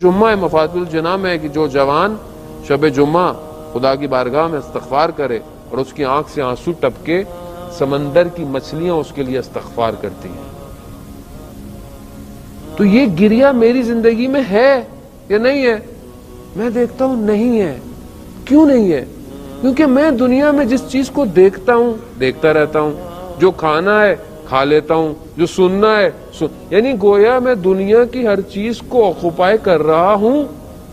جمعہ مفاتح الجناح میں ہے کہ جو جوان شب جمعہ خدا کی بارگاہ میں استغفار کرے اور اس کی آنکھ سے آنسو ٹپکے، سمندر کی مچھلیاں اس کے لیے استغفار کرتی ہیں۔ تو یہ گریہ میری زندگی میں ہے یا نہیں ہے؟ میں دیکھتا ہوں نہیں ہے۔ کیوں نہیں ہے؟ کیونکہ میں دنیا میں جس چیز کو دیکھتا ہوں دیکھتا رہتا ہوں، جو کھانا ہے کھا لیتا ہوں، جو سننا ہے یعنی گویا میں دنیا کی ہر چیز کو آکوپائی کر رہا ہوں،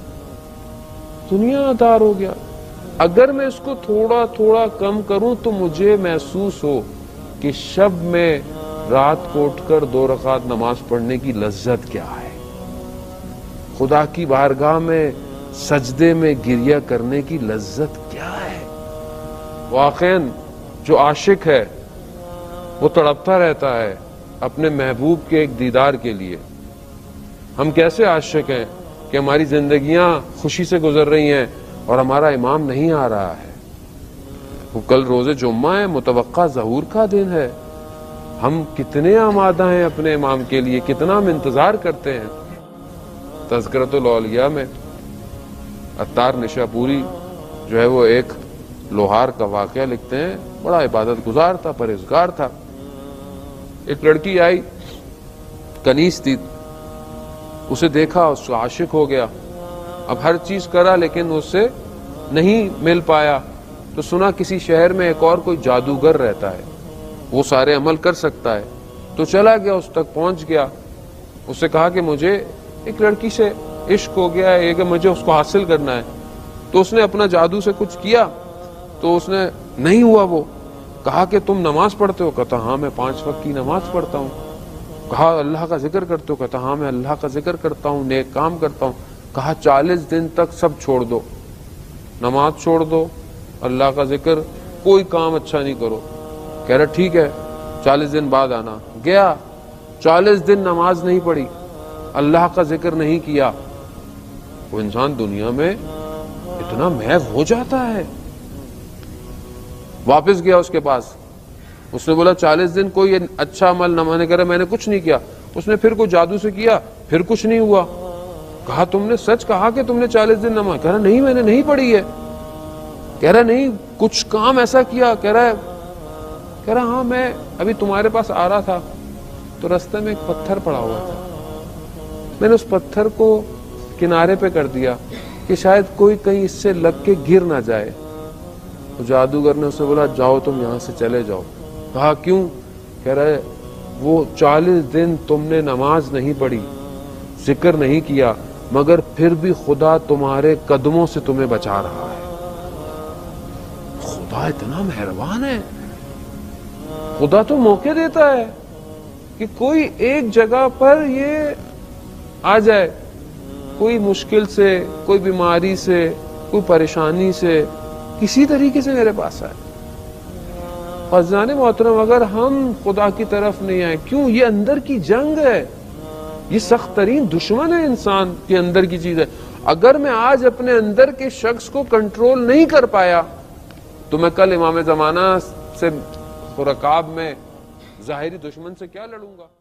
دنیا ادار ہو گیا۔ اگر میں اس کو تھوڑا تھوڑا کم کروں تو مجھے محسوس ہو کہ شب میں رات کو اٹھ کر 2 رکعت نماز پڑھنے کی لذت کیا ہے، خدا کی بارگاہ میں سجدے میں گریہ کرنے کی لذت کیا ہے۔ واقعاً جو عاشق ہے وہ تڑپتا رہتا ہے اپنے محبوب کے ایک دیدار کے لیے۔ ہم کیسے عاشق ہیں کہ ہماری زندگیاں خوشی سے گزر رہی ہیں اور ہمارا امام نہیں آ رہا ہے۔ وہ کل روز جمعہ ہے، متوقع ظہور کا دن ہے، ہم کتنے آمادہ ہیں اپنے امام کے لیے، کتنا ہم انتظار کرتے ہیں۔ تذکرۃ الاولیاء میں عطار نشاپوری جو ہے وہ ایک لوہار کا واقعہ لکھتے ہیں، بڑا عبادت گزار تھا، پرہیزگار تھا۔ ایک لڑکی آئی، کنیز تھی، اسے دیکھا، اس کو عاشق ہو گیا۔ اب ہر چیز کرا لیکن اس سے نہیں مل پایا، تو سنا کسی شہر میں ایک اور کوئی جادوگر رہتا ہے، وہ سارے عمل کر سکتا ہے، تو چلا گیا، اس تک پہنچ گیا۔ اس سے کہا کہ مجھے ایک لڑکی سے عشق ہو گیا ہے کہ مجھے اس کو حاصل کرنا ہے۔ تو اس نے اپنا جادو سے کچھ کیا تو اس نے نہیں ہوا۔ وہ کہا کہ تم نماز پڑھتے ہو؟ کہتا ہاں میں 5 وقت کی نماز پڑھتا ہوں۔ کہا اللہ کا ذکر کرتے ہو؟ کہتا ہاں میں اللہ کا ذکر کرتا ہوں، نیک کام کرتا ہوں۔ کہا 40 دن تک سب چھوڑ دو، نماز چھوڑ دو، اللہ کا ذکر، کوئی کام اچھا نہیں کرو۔ کہہ رہا ٹھیک ہے 40 دن بعد آنا۔ گیا، 40 دن نماز نہیں پڑھی، اللہ کا ذکر نہیں کیا۔ وہ انسان دنیا میں اتنا محو ہو جاتا ہے۔ واپس گیا اس کے پاس، اس نے بولا 40 دن کوئی اچھا عمل نہ، میں نے کچھ نہیں کیا۔ اس نے پھر کوئی جادو سے کیا، پھر کچھ نہیں ہوا۔ کہا تم نے سچ کہا کہ تم نے 40 دن نماز؟ کہہ رہا نہیں میں نے نہیں پڑھی ہے۔ کہہ رہا نہیں کچھ کام ایسا کیا؟ کہہ رہا ہاں میں ابھی تمہارے پاس آ رہا تھا تو رستے میں ایک پتھر پڑا ہوا تھا، میں نے اس پتھر کو کنارے پہ کر دیا کہ شاید کوئی کہیں اس سے لگ کے گر نہ جائے۔ تو جادوگر نے اسے بولا جاؤ تم یہاں سے چلے جاؤ۔ کہا کیوں؟ کہہ رہا ہے وہ 40 دن تم نے نماز نہیں پڑھی، ذکر نہیں کیا، مگر پھر بھی خدا تمہارے قدموں سے تمہیں بچا رہا ہے۔ خدا اتنا مہربان ہے، خدا تو موقع دیتا ہے کہ کوئی ایک جگہ پر یہ آ جائے، کوئی مشکل سے، کوئی بیماری سے، کوئی پریشانی سے، کسی طریقے سے میرے پاس آئے۔ عزیزان محترم، اگر ہم خدا کی طرف نہیں آئے، کیوں؟ یہ اندر کی جنگ ہے، یہ سخت ترین دشمن ہے انسان کے اندر کی چیز ہے۔ اگر میں آج اپنے اندر کے شخص کو کنٹرول نہیں کر پایا تو میں کل امام زمانہ سے رکاب میں ظاہری دشمن سے کیا لڑوں گا؟